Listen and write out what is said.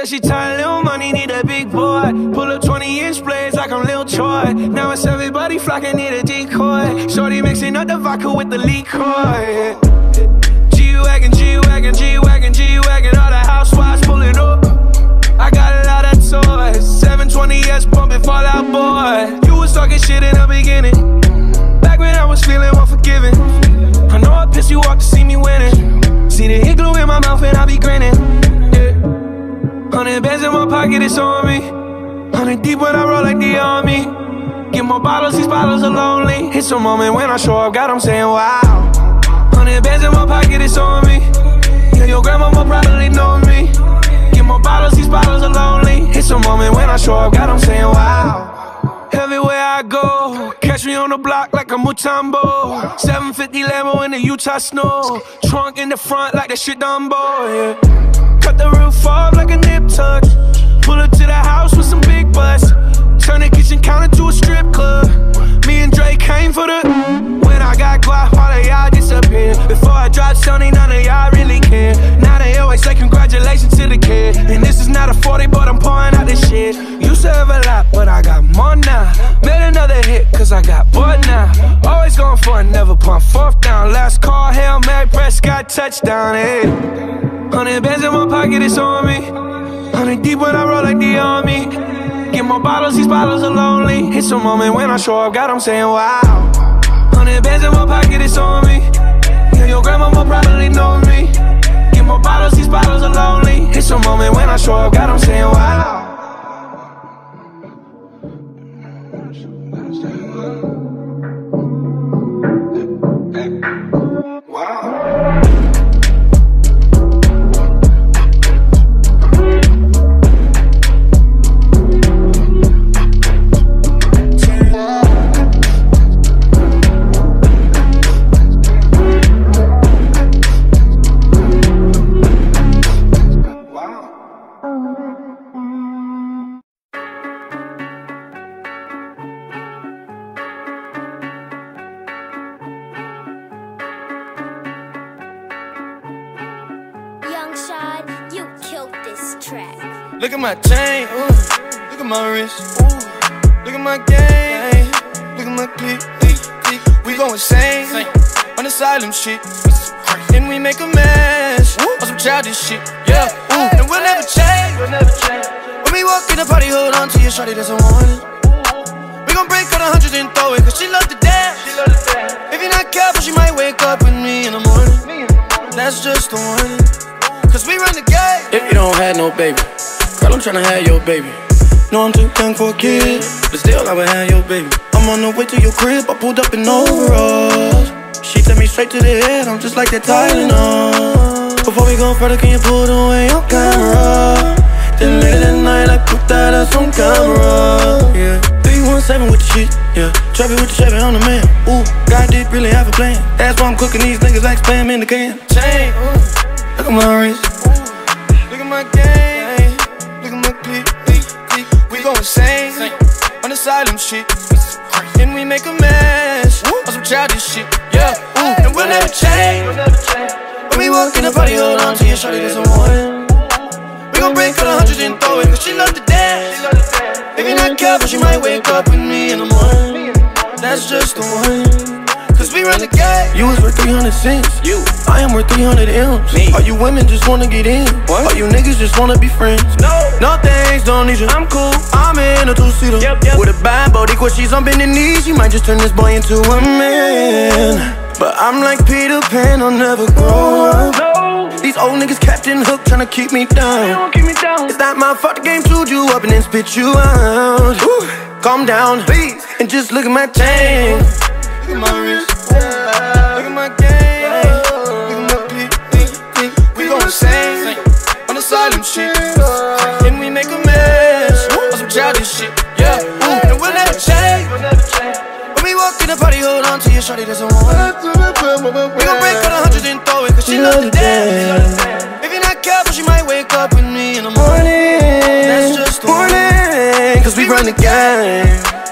Said she tired, little money, need a big boy. Pull up 20-inch blades like I'm Lil Troy. Now it's everybody flocking, need a decoy. Shorty mixing up the vodka with the liquor. G-Wagon, G-Wagon, G-Wagon, G-Wagon. All the housewives pulling up. I got a lot of toys. 720S pumping Fall Out Boy. You was talking shit in the beginning, back when I was feeling unforgiving. I know I pissed you off to see me winning. See the hit glue in my mouth and I be grinning. 100 bands in my pocket, it's on me. 100 deep when I roll like the army. Get more bottles, these bottles are lonely. It's a moment when I show up, God, I'm saying wow. 100 bands in my pocket, it's on me. Yeah, your grandma will probably know me. Get more bottles, these bottles are lonely. It's a moment when I show up, God, I'm saying wow. Everywhere I go, catch me on the block like a Mutombo. 750 Lambo in the Utah snow. Trunk in the front like that shit Dumbo, yeah. Cut the roof off like a nip tuck. Pull up to the house with some big butts. Turn the kitchen counter to a strip club. Me and Drake came for the. When I got guap, all of y'all disappear. Before I dropped Sony, none of y'all really care. Now they always say congratulations to the kid. And this is not a 40, but I'm pouring out this shit. Used to have a lot, but I got more now. Made another hit, cause I got bored now. Always going for it, never pump fourth down. Last call, Hail Mary, Prescott, touchdown, hey. 100 bands in my pocket, it's on me. 100 deep when I roll like the army. Get more bottles, these bottles are lonely. It's a moment when I show up, God, I'm saying wow. 100 bands in my pocket, it's on me. Yeah, your grandma will probably know me. Get more bottles, these bottles are lonely. It's a moment when I show up, God, I'm saying wow. Wow. Look at my chain, ooh. Look at my wrist, ooh. Look at my game, look at my clip. We go insane on asylum shit, and we make a mess on some childish shit, yeah. Ooh. And we'll never change. When we walk in the party, hold on to your shawty, that's a warning. We gon' break all the hundreds and throw it, cause she love to dance. If you're not careful, she might wake up with me in the morning. That's just a warning, cause we run the game. If you don't have no baby, girl, I'm tryna have your baby. No, I'm too young for a kid, but still I would have your baby. I'm on the way to your crib, I pulled up in overalls. She took me straight to the head, I'm just like that Tylenol. Before we go further, can you pull away your camera? Then later that night, I put that up on camera, yeah. 317 with the shit, yeah. Trevor with the Chevy, I'm the man. Ooh, God did really have a plan. That's why I'm cooking these niggas like spam in the can. Chain, look at my wrist, look at my game, look at my clip. We go insane on asylum shit, and we make a mess on some childish shit, yeah. Ooh. And we'll never change. When we walk in the party, hold on to your shawty, there's a warning. We gon' break all the hundreds and throw it, cause she love to dance. If you're not careful, she might wake up with me in the morning. That's just the warning, cause we run the game. You was worth 300 cents. I am worth 300 M's. All you women just wanna get in. All you niggas just wanna be friends. No thanks, don't need you. I'm cool. I'm in a two-seater with a bad body, cause she's on bending knees. She might just turn this boy into a man. But I'm like Peter Pan, I'll never grow up. These old niggas Captain Hook tryna keep me down. It's not my fault the game chewed you up and then spit you out. Calm down, please, and just look at my chain. Look at my wrist, look at my game, look at my clip. We go insane on asylum shit, and we make a mess on some childish shit, yeah. Ooh. And we'll never change. When we walk in the party, hold on to your shawty, there's a warning. We gon' break all the hundreds and throw it, cause she love to dance. If you're not careful, she might wake up with me in the morning. That's just the warning, cause we run the game.